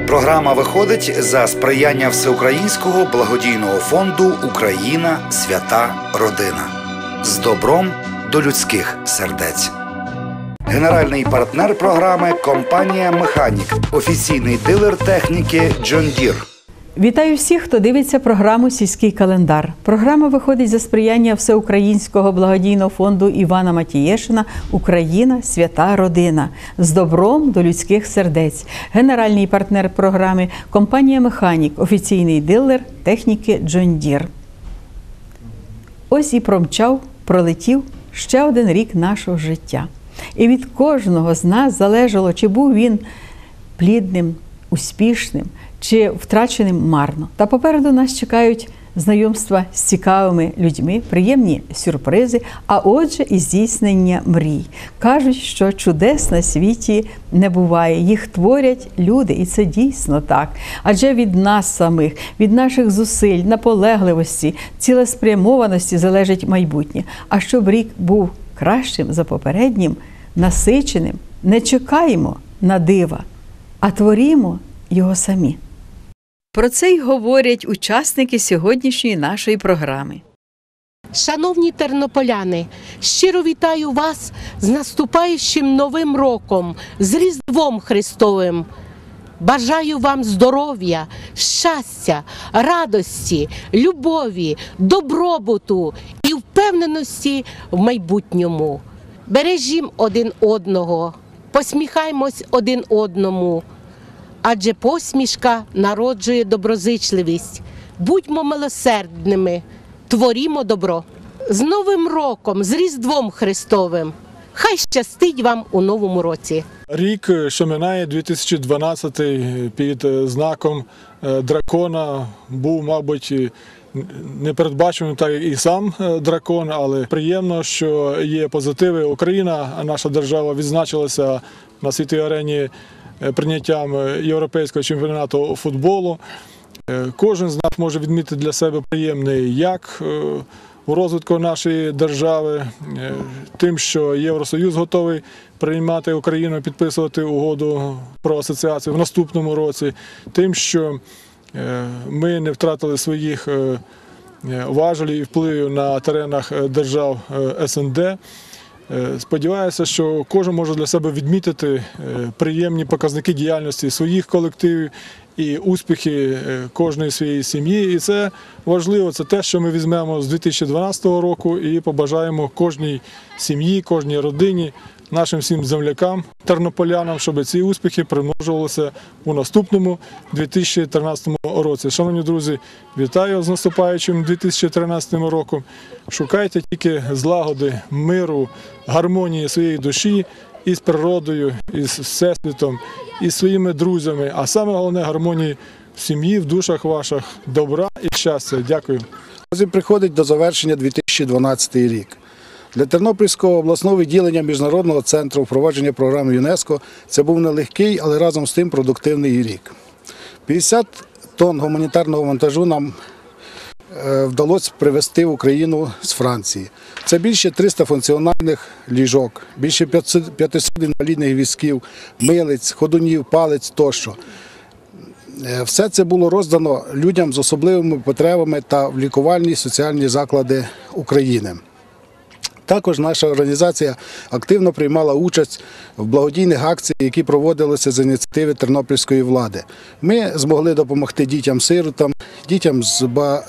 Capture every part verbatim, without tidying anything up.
Програма виходить за сприяння Всеукраїнського благодійного фонду «Україна. Свята. Родина». З добром до людських сердець. Генеральний партнер програми – компанія «Механік», офіційний дилер техніки «Джон Дір». Вітаю всіх, хто дивиться програму «Сільський календар». Програма виходить за сприяння Всеукраїнського благодійного фонду Івана Матієшина «Україна. Свята. Родина». З добром до людських сердець. Генеральний партнер програми – компанія «Механік», офіційний дилер техніки «Джон Дір». Ось і промчав, пролетів ще один рік нашого життя. І від кожного з нас залежало, чи був він плідним, успішним, чи втраченим марно. Та попереду нас чекають знайомства з цікавими людьми, приємні сюрпризи, а отже і здійснення мрій. Кажуть, що чудес на світі не буває, їх творять люди, і це дійсно так. Адже від нас самих, від наших зусиль, наполегливості, цілеспрямованості залежить майбутнє. А щоб рік був кращим за попереднім, насиченим, не чекаємо на дива, а творімо його самі. Про це й говорять учасники сьогоднішньої нашої програми. Шановні тернополяни, щиро вітаю вас з наступаючим Новим роком, з Різдвом Христовим. Бажаю вам здоров'я, щастя, радості, любові, добробуту і впевненості в майбутньому. Бережімо один одного, посміхаймось один одному. Адже посмішка народжує доброзичливість. Будьмо милосердними, творімо добро. З Новим роком, з Різдвом Христовим. Хай щастить вам у новому році. Рік, що минає, дві тисячі дванадцятий, під знаком дракона, був, мабуть, непередбаченим, так і сам дракон, але приємно, що є позитиви. Україна, наша держава, відзначилася на світовій арені прийняттям європейського чемпіонату футболу. Кожен з нас може відмітити для себе приємний як у розвитку нашої держави, тим, що Євросоюз готовий приймати Україну, підписувати угоду про асоціацію в наступному році, тим, що ми не втратили своїх важелів і впливів на теренах держав ес ен де. Сподіваюся, що кожен може для себе відмітити приємні показники діяльності своїх колективів і успіхи кожної своєї сім'ї. І це важливо, це те, що ми візьмемо з дві тисячі дванадцятого року і побажаємо кожній сім'ї, кожній родині, нашим всім землякам, тернополянам, щоб ці успіхи примножувалися у наступному дві тисячі тринадцятому році. Шановні друзі, вітаю з наступаючим дві тисячі тринадцятим роком. Шукайте тільки злагоди, миру, гармонії своєї душі із природою, із всесвітом, із своїми друзями, а саме головне – гармонії в сім'ї, в душах ваших, добра і щастя. Дякую. Приходить до завершення дві тисячі дванадцятий рік. Для Тернопільського обласного відділення Міжнародного центру впровадження програми ЮНЕСКО це був нелегкий, але разом з тим продуктивний рік. п'ятдесят тонн гуманітарного вантажу нам вдалося привезти в Україну з Франції. Це більше трьохсот функціональних ліжок, більше п'ятисот інвалідних візків, милиць, ходунів, палиць тощо. Все це було роздано людям з особливими потребами та в лікувальні соціальні заклади України. Також наша організація активно приймала участь в благодійних акціях, які проводилися з ініціативи тернопільської влади. Ми змогли допомогти дітям-сиротам, дітям з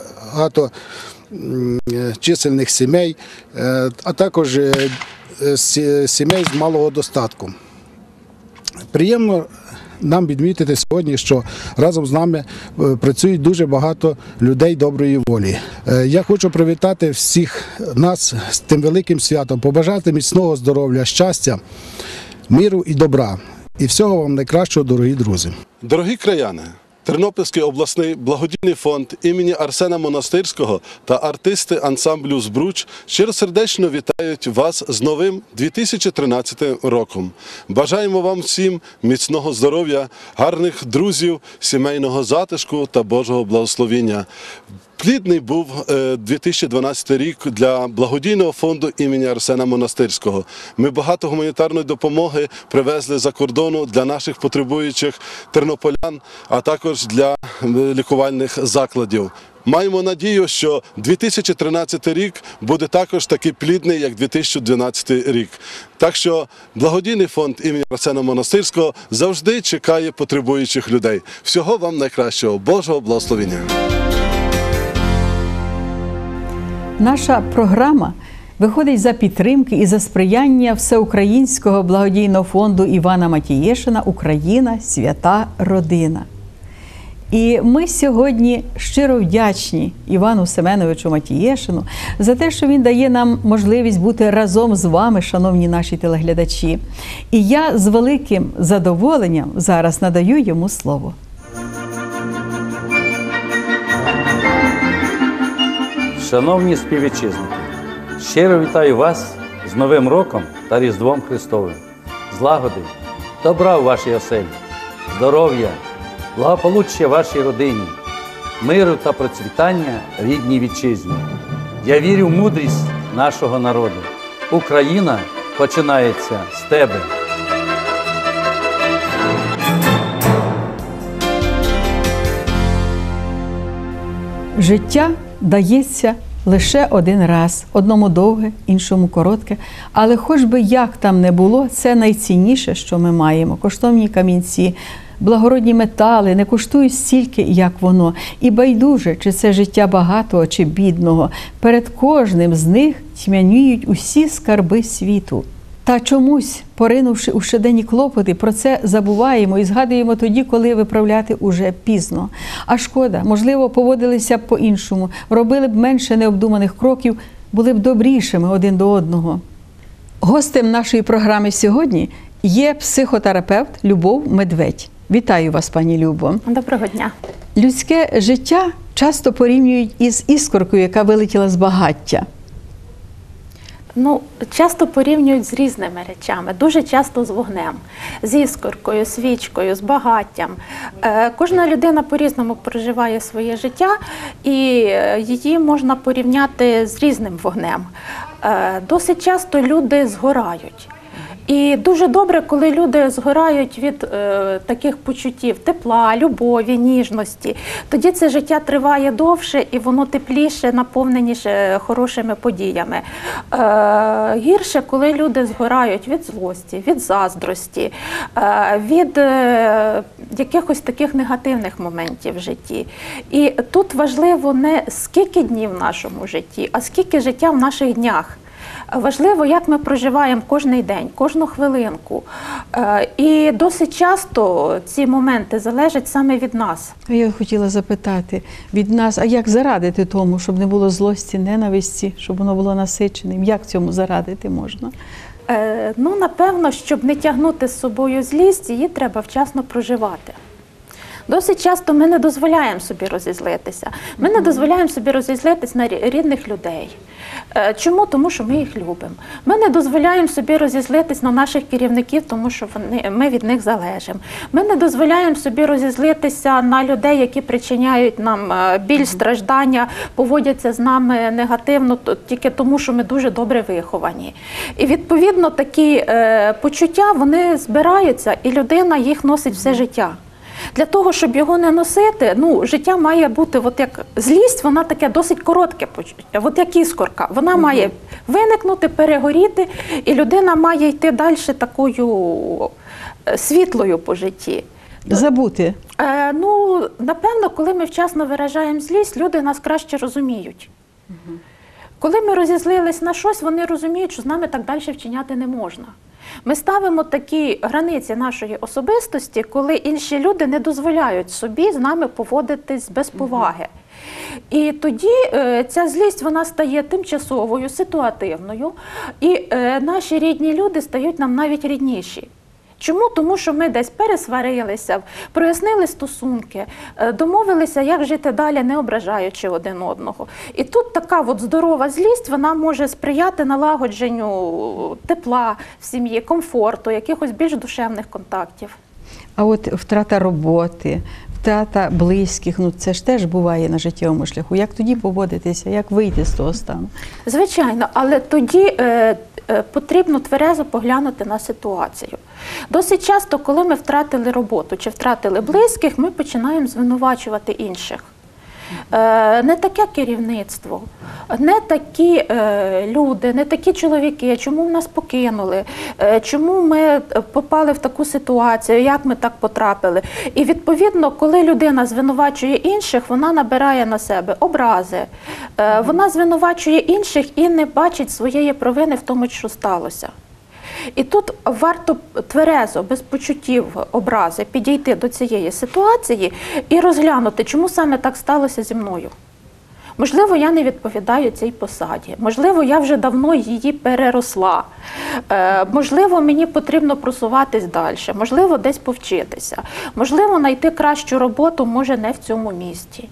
багаточисельних сімей, а також сімей з малого достатку. Приємно нам відмітити сьогодні, що разом з нами працюють дуже багато людей доброї волі. Я хочу привітати всіх нас з тим великим святом, побажати міцного здоров'я, щастя, миру і добра. І всього вам найкращого, дорогі друзі. Дорогі краяни, Тернопільський обласний благодійний фонд імені Арсена Монастирського та артисти ансамблю «Збруч» щиросердечно вітають вас з новим дві тисячі тринадцятим роком. Бажаємо вам всім міцного здоров'я, гарних друзів, сімейного затишку та Божого благословіння. Плідний був дві тисячі дванадцятий рік для благодійного фонду імені Арсена Монастирського. Ми багато гуманітарної допомоги привезли за кордону для наших потребуючих тернополян, а також для лікувальних закладів. Маємо надію, що дві тисячі тринадцятий рік буде також такий плідний, як дві тисячі дванадцятий рік. Так що благодійний фонд імені Арсена Монастирського завжди чекає потребуючих людей. Всього вам найкращого. Божого благословення! Наша програма виходить за підтримки і за сприяння Всеукраїнського благодійного фонду Івана Матієшина «Україна. Свята. Родина». І ми сьогодні щиро вдячні Івану Семеновичу Матієшину за те, що він дає нам можливість бути разом з вами, шановні наші телеглядачі. І я з великим задоволенням зараз надаю йому слово. Шановні співвітчизники, щиро вітаю вас з Новим роком та Різдвом Христовим. Злагоди, добра в вашій оселі, здоров'я, благополуччя вашій родині, миру та процвітання рідній вітчизні. Я вірю в мудрість нашого народу. Україна починається з тебе. Життя дається лише один раз. Одному довге, іншому коротке. Але хоч би як там не було, це найцінніше, що ми маємо. Коштовні камінці, благородні метали не коштують стільки, як воно. І байдуже, чи це життя багатого, чи бідного. Перед кожним з них тьмяніють усі скарби світу. Та чомусь, поринувши у щоденні клопоти, про це забуваємо і згадуємо тоді, коли виправляти уже пізно. А шкода, можливо, поводилися б по-іншому, робили б менше необдуманих кроків, були б добрішими один до одного. Гостем нашої програми сьогодні є психотерапевт Любов Медведь. Вітаю вас, пані Любо. Доброго дня. Людське життя часто порівнюють із іскоркою, яка вилетіла з багаття. Ну, часто порівнюють з різними речами, дуже часто з вогнем, з іскоркою, свічкою, з багаттям. Е, кожна людина по-різному проживає своє життя, і її можна порівняти з різним вогнем. Е, досить часто люди згорають. І дуже добре, коли люди згорають від е, таких почуттів тепла, любові, ніжності. Тоді це життя триває довше і воно тепліше, наповненіше хорошими подіями. Е, гірше, коли люди згорають від злості, від заздрості, е, від е, якихось таких негативних моментів в житті. І тут важливо не скільки днів в нашому житті, а скільки життя в наших днях. Важливо, як ми проживаємо кожний день, кожну хвилинку. І досить часто ці моменти залежать саме від нас. Я хотіла запитати від нас, а як зарадити тому, щоб не було злості, ненависті, щоб воно було насиченим? Як цьому зарадити можна? Ну, напевно, щоб не тягнути з собою злість, її треба вчасно проживати. Досить часто ми не дозволяємо собі розізлитися. Ми не дозволяємо собі розізлитися на рідних людей. Чому? Тому що ми їх любимо. Ми не дозволяємо собі розізлитись на наших керівників, тому що вони, ми від них залежимо. Ми не дозволяємо собі розізлитися на людей, які причиняють нам біль, страждання, поводяться з нами негативно, тільки тому, що ми дуже добре виховані. І відповідно такі е, почуття, вони збираються, і людина їх носить все життя. Для того, щоб його не носити, ну, життя має бути, от як злість, вона таке досить коротке почуття, от як іскорка. Вона угу. має виникнути, перегоріти, і людина має йти далі такою світлою по житті. Забути? Е, ну, напевно, коли ми вчасно виражаємо злість, люди нас краще розуміють. Угу. Коли ми розізлились на щось, вони розуміють, що з нами так далі вчиняти не можна. Ми ставимо такі границі нашої особистості, коли інші люди не дозволяють собі з нами поводитись без поваги. І тоді е, ця злість, вона стає тимчасовою, ситуативною, і е, наші рідні люди стають нам навіть рідніші. Чому? Тому що ми десь пересварилися, прояснили стосунки, домовилися, як жити далі, не ображаючи один одного. І тут така от здорова злість, вона може сприяти налагодженню тепла в сім'ї, комфорту, якихось більш душевних контактів. А от втрата роботи, втрата близьких, ну це ж теж буває на життєвому шляху. Як тоді поводитися, як вийти з того стану? Звичайно, але тоді е, е, потрібно тверезо поглянути на ситуацію. Досить часто, коли ми втратили роботу чи втратили близьких, ми починаємо звинувачувати інших. Е, не таке керівництво, не такі е, люди, не такі чоловіки, чому нас покинули, е, чому ми попали в таку ситуацію, як ми так потрапили. І відповідно, коли людина звинувачує інших, вона набирає на себе образи, е, вона звинувачує інших і не бачить своєї провини в тому, що сталося. І тут варто тверезо, без почуттів образи, підійти до цієї ситуації і розглянути, чому саме так сталося зі мною. Можливо, я не відповідаю цій посаді, можливо, я вже давно її переросла, е, можливо, мені потрібно просуватись далі, можливо, десь повчитися, можливо, знайти кращу роботу, може, не в цьому місті.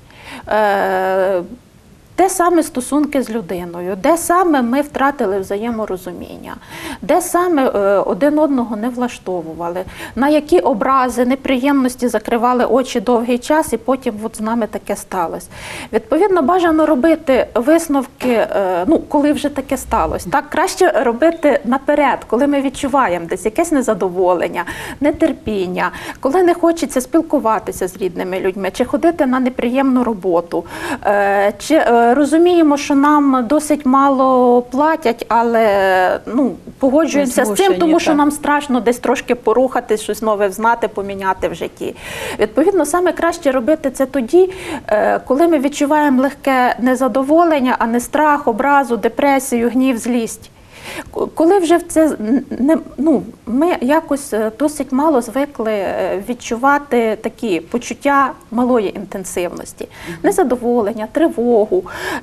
Е, Де саме стосунки з людиною, де саме ми втратили взаєморозуміння, де саме е, один одного не влаштовували, на які образи, неприємності закривали очі довгий час і потім от з нами таке сталося. Відповідно, бажано робити висновки, е, ну, коли вже таке сталося. Так, краще робити наперед, коли ми відчуваємо десь якесь незадоволення, нетерпіння, коли не хочеться спілкуватися з рідними людьми, чи ходити на неприємну роботу, е, чи е, розуміємо, що нам досить мало платять, але ну, погоджуємося з цим, тому що нам страшно десь трошки порухатись, щось нове взнати, поміняти в житті. Відповідно, саме краще робити це тоді, коли ми відчуваємо легке незадоволення, а не страх, образу, депресію, гнів, злість. Коли вже в це не, ну, ми якось досить мало звикли відчувати такі почуття малої інтенсивності, незадоволення, тривогу.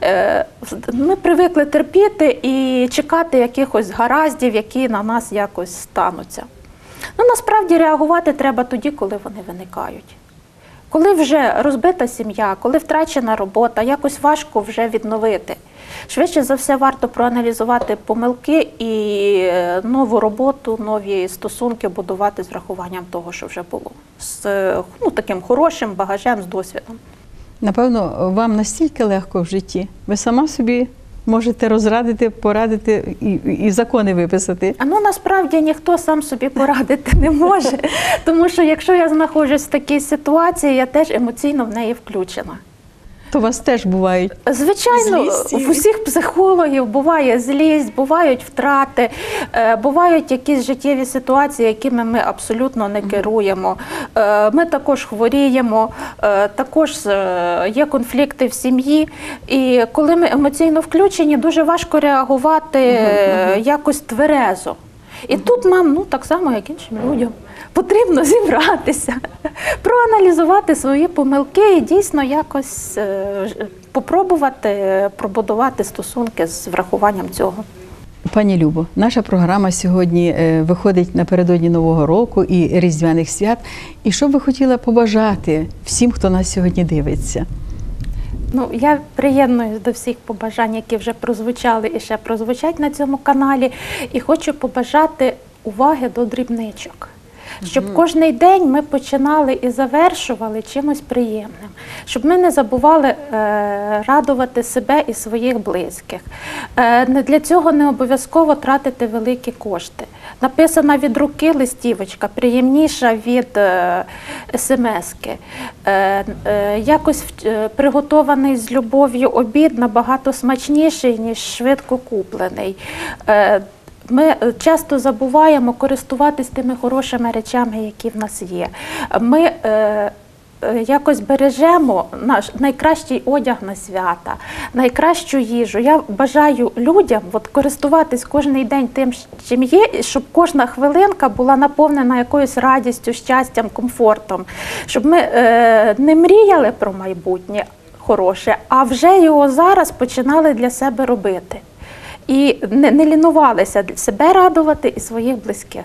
Ми привикли терпіти і чекати якихось гараздів, які на нас якось стануться. Ну, насправді реагувати треба тоді, коли вони виникають. Коли вже розбита сім'я, коли втрачена робота, якось важко вже відновити. Швидше за все варто проаналізувати помилки і нову роботу, нові стосунки будувати з врахуванням того, що вже було. З ну, таким хорошим багажем, з досвідом. Напевно, вам настільки легко в житті. Ви сама собі можете розрадити, порадити і, і закони виписати. А ну, насправді ніхто сам собі порадити не може. Тому що якщо я знаходжусь в такій ситуації, я теж емоційно в неї включена. То у вас теж бувають Звичайно, злісті. У всіх психологів буває злість, бувають втрати, бувають якісь життєві ситуації, якими ми абсолютно не керуємо. Ми також хворіємо, також є конфлікти в сім'ї. І коли ми емоційно включені, дуже важко реагувати якось тверезо. І тут нам, ну так само, як іншим людям, потрібно зібратися, проаналізувати свої помилки і дійсно якось е, попробувати пробудувати стосунки з врахуванням цього. Пані Любо, наша програма сьогодні виходить напередодні Нового року і Різдвяних свят. І що б ви хотіли побажати всім, хто нас сьогодні дивиться? Ну, я приєднуюсь до всіх побажань, які вже прозвучали і ще прозвучать на цьому каналі. І хочу побажати уваги до дрібничок. Щоб угу. кожний день ми починали і завершували чимось приємним. Щоб ми не забували е, радувати себе і своїх близьких. Е, не для цього не обов'язково тратити великі кошти. Написана від руки листівочка, приємніша від е, смски. Е, е, якось е, приготований з любов'ю обід набагато смачніший, ніж швидко куплений. Е, Ми часто забуваємо користуватись тими хорошими речами, які в нас є. Ми е, якось бережемо наш найкращий одяг на свята, найкращу їжу. Я бажаю людям от, користуватись кожен день тим, чим є, щоб кожна хвилинка була наповнена якоюсь радістю, щастям, комфортом. Щоб ми е, не мріяли про майбутнє хороше, а вже його зараз починали для себе робити. І не, не лінувалися себе радувати і своїх близьких.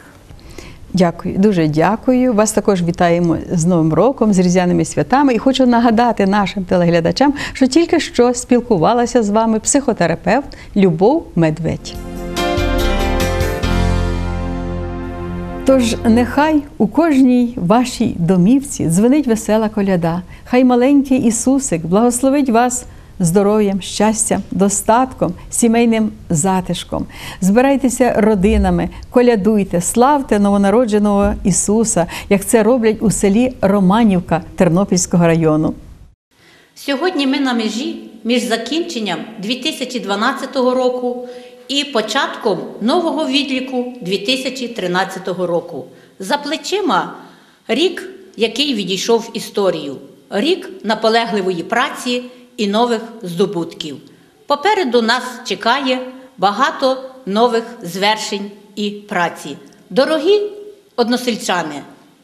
Дякую, дуже дякую. Вас також вітаємо з Новим роком, з Різдвяними святами. І хочу нагадати нашим телеглядачам, що тільки що спілкувалася з вами психотерапевт Любов Медведь. Тож нехай у кожній вашій домівці дзвенить весела коляда, хай маленький Ісусик благословить вас здоров'ям, щастям, достатком, сімейним затишком. Збирайтеся родинами, колядуйте, славте новонародженого Ісуса, як це роблять у селі Романівка Тернопільського району. Сьогодні ми на межі між закінченням дві тисячі дванадцятого року і початком нового відліку дві тисячі тринадцятого року. За плечима рік, який відійшов в історію. Рік наполегливої праці і нових здобутків. Попереду нас чекає багато нових звершень і праці. Дорогі односельчани,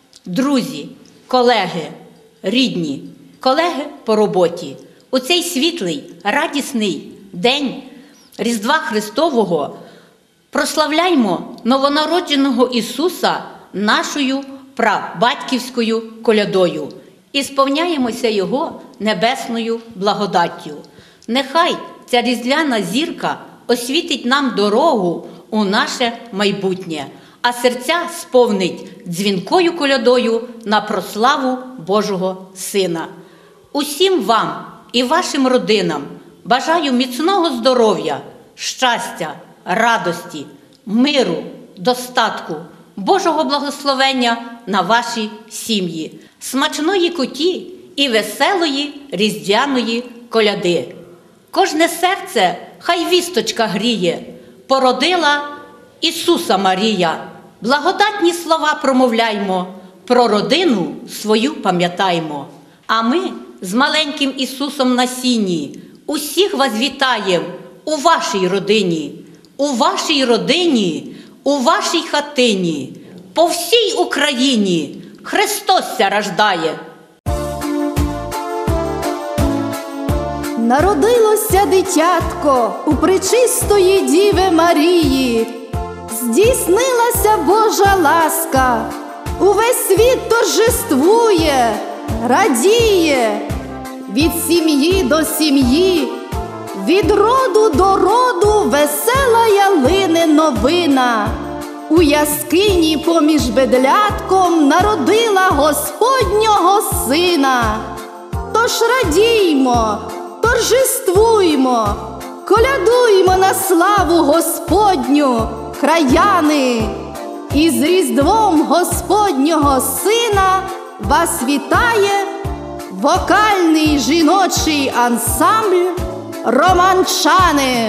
друзі, колеги, рідні, колеги по роботі, у цей світлий, радісний день Різдва Христового прославляймо новонародженого Ісуса нашою прабатьківською колядою і сповняємося Його небесною благодаттю. Нехай ця різдвяна зірка освітить нам дорогу у наше майбутнє, а серця сповнить дзвінкою колядою на прославу Божого Сина. Усім вам і вашим родинам бажаю міцного здоров'я, щастя, радості, миру, достатку, Божого благословення на ваші сім'ї, смачної куті і веселої різдвяної коляди. Кожне серце хай вісточка гріє, породила Ісуса Марія. Благодатні слова промовляймо, про родину свою пам'ятаймо. А ми з маленьким Ісусом на сіні усіх вас вітаєм у вашій родині, у вашій родині, у вашій хатині, по всій Україні Христос ся рождає. Народилося дитятко у пречистої Діви Марії, здійснилася Божа ласка, увесь світ торжествує, радіє, від сім'ї до сім'ї, від роду до роду весела ялине новина. У яскині поміж бедлятком народила Господнього Сина. Тож радіймо, торжествуймо, колядуймо на славу Господню, краяни. І з Різдвом Господнього Сина вас вітає вокальний жіночий ансамбль «Романчани».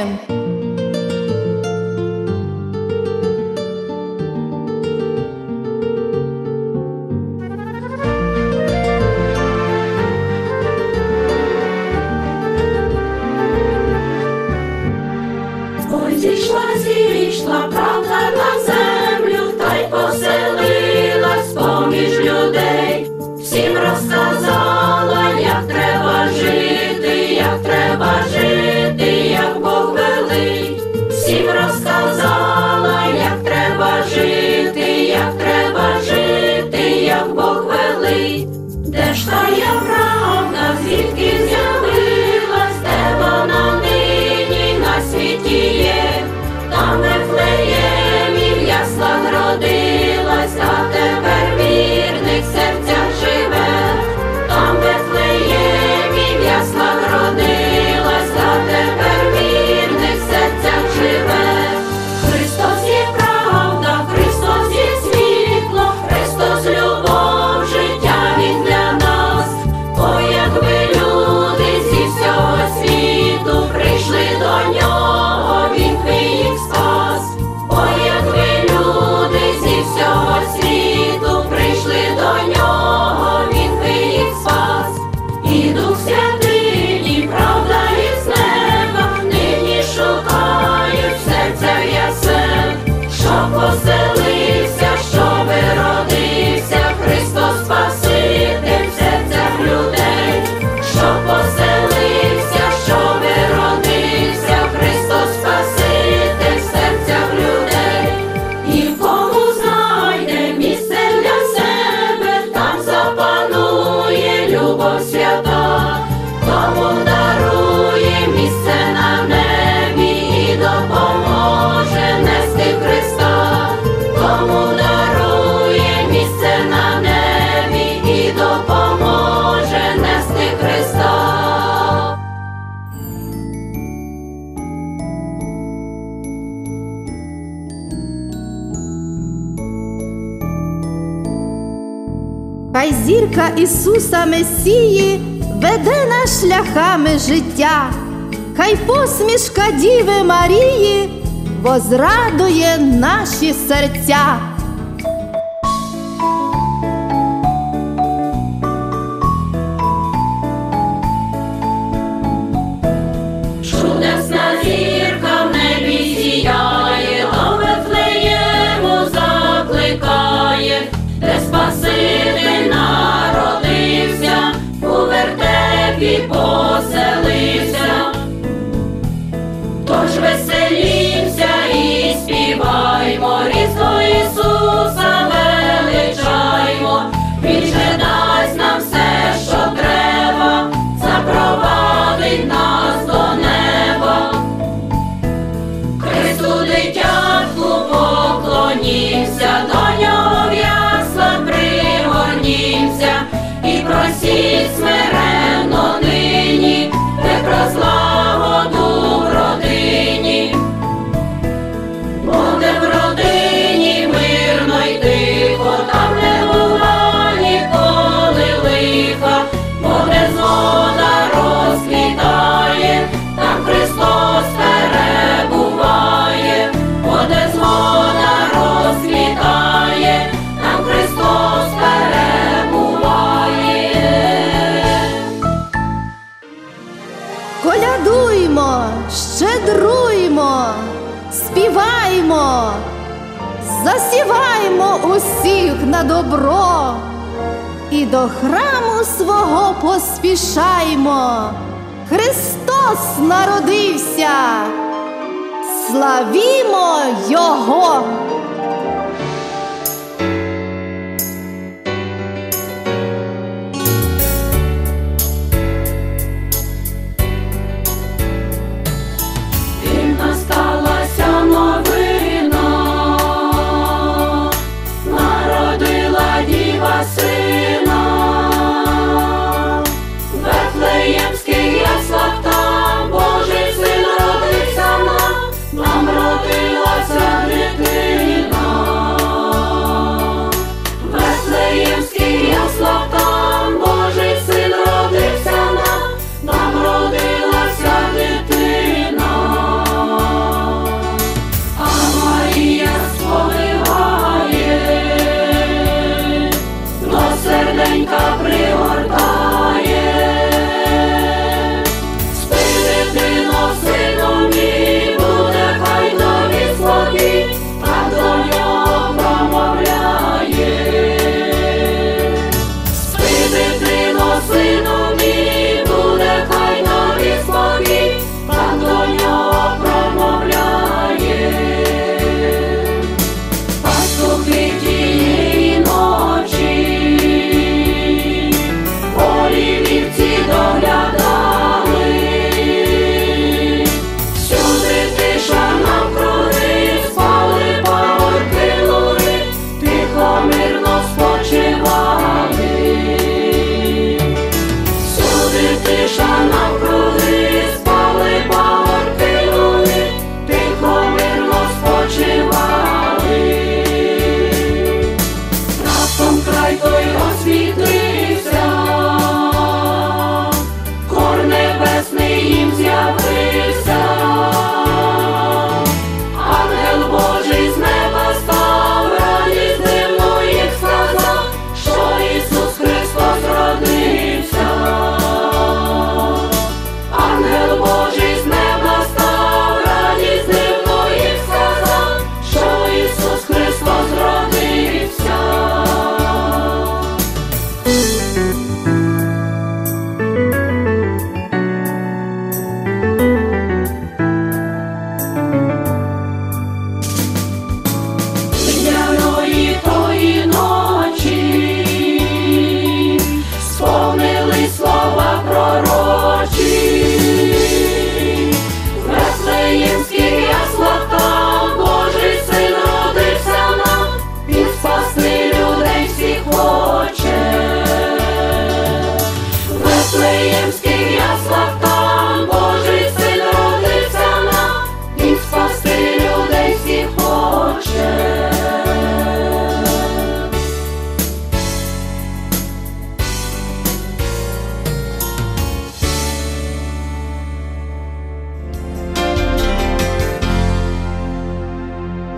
Ой, зійшла, зійшла правда на землю, та й поселилась поміж людей. Всім розказала, як треба жити, як треба жити, як Бог велить. Всім розказала, як треба жити, як треба жити, як Бог велить. Де ж тая правда, звідки з'явилась, де вона нині на світі є? Там в Вифлеємі в яслах родилась, а тепер в вірних серцях живе. Там в Вифлеємі в яслах родилась, а тепер в вірних серцях живе. Христос є правда, Христос є світло, Христос любов, життя Він для нас. О, якби люди зі всього світу прийшли до Нього, Він би їх спас. О, якби люди зі всього світу прийшли до Нього, Він би їх спас. І Дух Святий, і правда із неба нині шукають серця ясен, щоб поселився, щоб родився Христос Спаситель в серцях людей, щоб поселився, щоб родився Христос Спаситель в серцях людей. І в кому знайде місце для себе, там запанує любов свята, тому дарує місце на небі і допоможе нести Христа. Хай зірка Ісуса Месії веде нас шляхами життя, хай посмішка Діви Марії возрадує наші серця. Чудесна зірка в небі сіяє, до Вифлеєму закликає, де Спаситель народився, у вертепі поселився. Тож веселімся і співаймо, Різдво Ісуса величаймо, Він же дасть нам все, що треба, запровадить нас до неба. Христу дитятку поклонімся, до нього в ясла пригорнімся, і просіть смиренно нині, де про злагоду в родині. Буде в родині мирно й тихо, там не бува ніколи лиха, буде згода розквітає, там Христос перебуває, буде згода розквітає, там Христос перебуває. Колядуймо, щедруймо, співаймо, засіваймо усіх на добро і до храму свого поспішаймо. Христос народився, славімо Його! Їм насталася новина, народила Діва сина, в Вифлеємських яслах там Божий син родився нам, нам родилася дитина.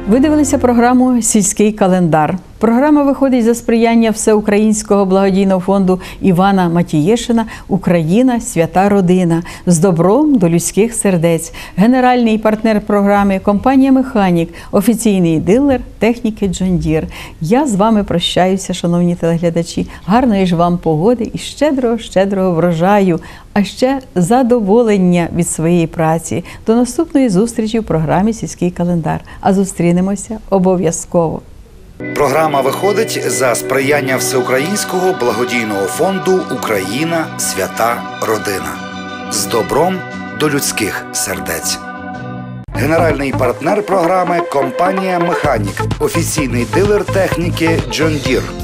Ви дивилися програму «Сільський календар». Програма виходить за сприяння Всеукраїнського благодійного фонду Івана Матієшина «Україна. Свята родина» з добром до людських сердець. Генеральний партнер програми – компанія «Механік», офіційний дилер техніки «Джон Дір». Я з вами прощаюся, шановні телеглядачі. Гарної ж вам погоди і щедрого-щедрого врожаю, а ще задоволення від своєї праці. До наступної зустрічі в програмі «Сільський календар». А зустрінемося обов'язково. Програма виходить за сприяння Всеукраїнського благодійного фонду «Україна. Свята родина» з добром до людських сердець. Генеральний партнер програми – компанія «Механік», офіційний дилер техніки «Джон Дір».